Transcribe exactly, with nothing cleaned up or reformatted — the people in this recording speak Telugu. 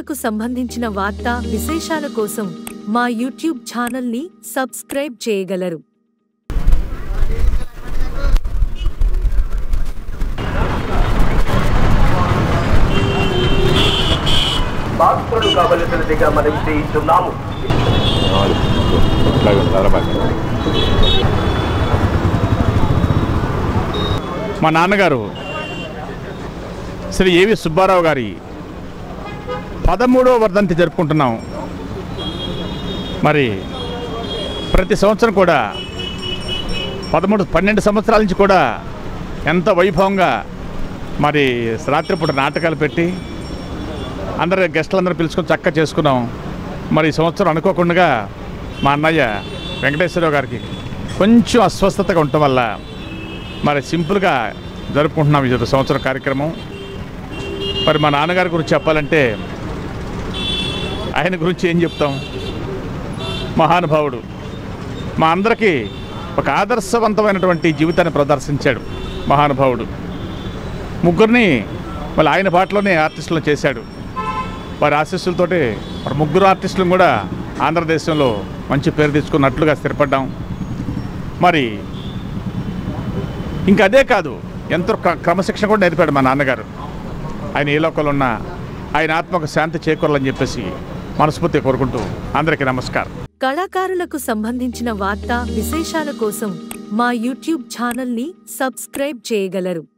కళాకారులకు సంబంధించిన వార్తా విశేషాల కోసం మా యూట్యూబ్ ఛానల్ని సబ్స్క్రైబ్ చేయగలరు. పాత్రలు కావలసినదిగా మనం చేయించున్నాము. మా నాన్నగారు శ్రీ ఏవి సుబ్బారావు గారి పదమూడవ వర్ధంతి జరుపుకుంటున్నాం. మరి ప్రతి సంవత్సరం కూడా పదమూడు పన్నెండు సంవత్సరాల నుంచి కూడా ఎంత వైభవంగా మరి రాత్రిపూట నాటకాలు పెట్టి అందరు గెస్టులందరూ పిలుచుకొని చక్కగా చేసుకున్నాం. మరి ఈ సంవత్సరం అనుకోకుండా మా అన్నయ్య వెంకటేశ్వరరావు గారికి కొంచెం అస్వస్థతగా ఉండటం వల్ల మరి సింపుల్గా జరుపుకుంటున్నాం ఈ సంవత్సరం కార్యక్రమం. మరి మా నాన్నగారి గురించి చెప్పాలంటే ఆయన గురించి ఏం చెప్తాం, మహానుభావుడు, మా అందరికీ ఒక ఆదర్శవంతమైనటువంటి జీవితాన్ని ప్రదర్శించాడు మహానుభావుడు. ముగ్గురిని మళ్ళీ ఆయన పాటలోనే ఆర్టిస్టులను చేశాడు. వారి ఆశీస్సులతోటి మరి ముగ్గురు ఆర్టిస్టులను కూడా ఆంధ్రదేశంలో మంచి పేరు తెచ్చుకున్నట్లుగా స్థిరపడ్డాం. మరి ఇంకా అదే కాదు, ఎంతో క్రమశిక్షణ కూడా నేర్పాడు మా నాన్నగారు. ఆయన ఏ లోకంలో ఉన్నా ఆయన ఆత్మకు శాంతి చేకూరాలని చెప్పేసి మనస్ఫూర్తిగా కోరుకుంటూ అందరికీ నమస్కారం. కళాకారులకు సంబంధించిన వార్తా విశేషాల కోసం మా యూట్యూబ్ ఛానల్ని సబ్స్క్రైబ్ చేయగలరు.